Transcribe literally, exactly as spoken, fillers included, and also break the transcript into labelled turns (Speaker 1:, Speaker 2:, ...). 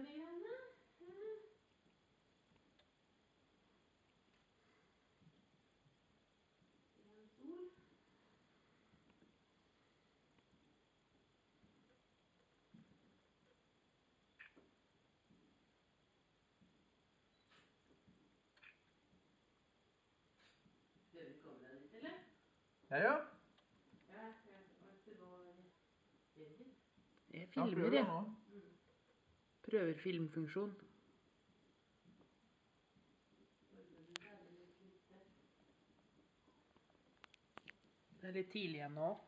Speaker 1: det Johanne. En sol. Skal vi komme deg dit, eller?
Speaker 2: Ja, ja.
Speaker 1: Ja, jeg vet det var veldig.
Speaker 3: Jeg filmer, jeg. Prøver filmfunksjon. Det er litt tidlig igjen nå.